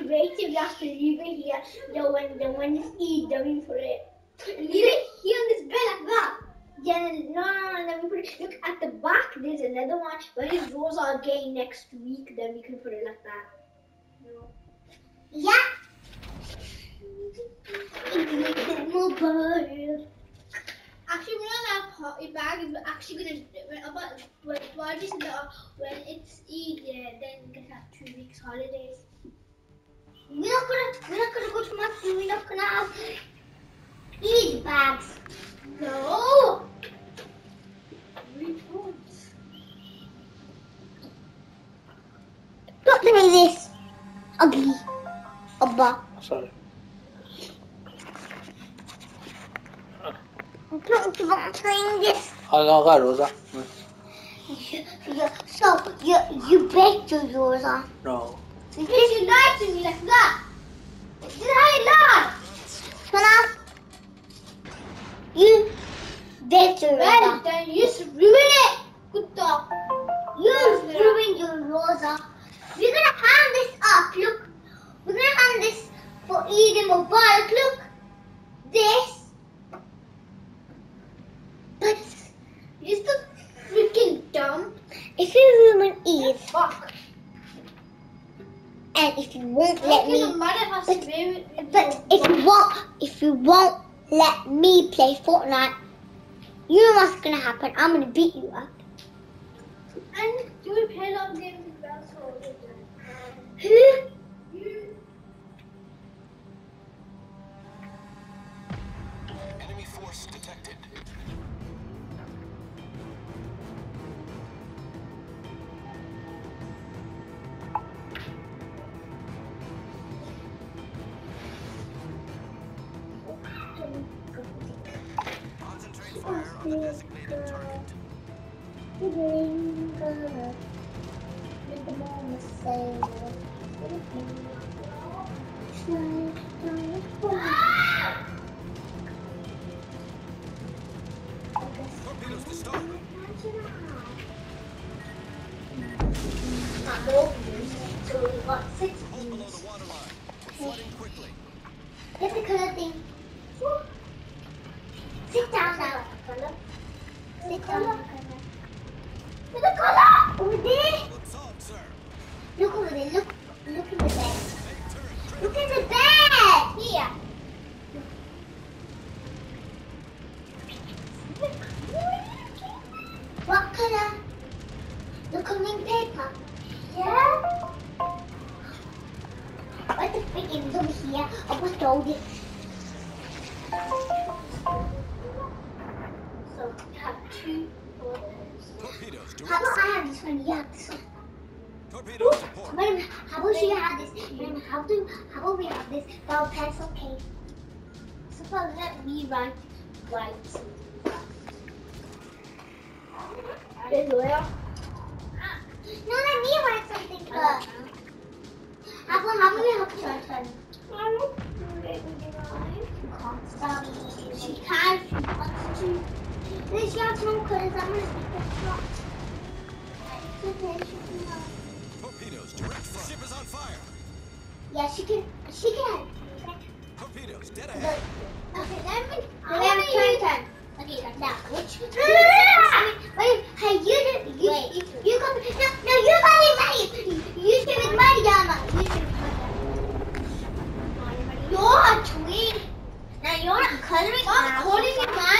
creative, you have to leave it here. Then when it's eat, then we put it. Leave it here on this bed like that. Yeah, no, then we put it. Look at the back. There's another one. When it grows out again next week, then we can put it like that. No. Yeah. Mobile. Actually, when our party bag is actually when it's Eid, then we can have 2 weeks holidays. We're not gonna go to Moscow. We're not gonna have Eid bags. No. We won't. Look at this. Ugly. Abba. Sorry. Don't you want to try this? Aga Rosa. So you baked your Rosa. No. Did you lie to me like that? Did I lie? Sana, you baked your Rosa. Well, then you just ruined it. Good dog. You ruined your Rosa. We're gonna hang this up. Look, we're gonna hang this for Eden Mubarak. Look, this. But you're so freaking dumb. If you ruin Eve, fuck. And if you won't let me, but if you won't let me play Fortnite, you know what's gonna happen. I'm gonna beat you up. And you will play a lot of games with us all the time. Who? You. Enemy force detected. Concentrate fire on the designated target. Torpedoes to start. So we've got 6 Hold below the waterline. We're flooding quickly. Get the color thing. Sit down now. Sit down. Look at the color over there. Looks on, sir. Look over there. Look in the bed. Look in the bed. Here. What color? The coloring paper. Yeah. What the freak is over here? I was told it. So you have 2 photos. Torpedoes to How about I have this one? You have this one. Torpedoes to port. Madam, how about you have this? Madam, how about we have this? Got a pencil case. Suppose let me write. No, let me write something first. How about we have to turn? She can. She wants to. Then she has no colors. I'm gonna speak the Torpedoes direct front. Ship is on fire. Yeah, she can. Torpedoes dead ahead. Okay, let me turn. Okay, now which? Wait, hey, you come. No, you money. You should be money, Yama. You're a twin. Now you're not coloring. I'm calling it now.